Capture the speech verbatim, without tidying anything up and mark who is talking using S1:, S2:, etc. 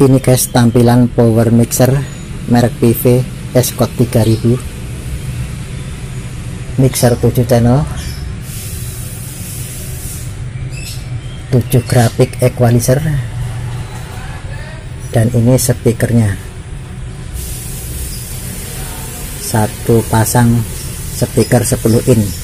S1: Ini guys tampilan power mixer merek P V S-Code tiga ribu, mixer tujuh channel, tujuh grafik equalizer, dan ini speakernya, satu pasang speaker sepuluh in.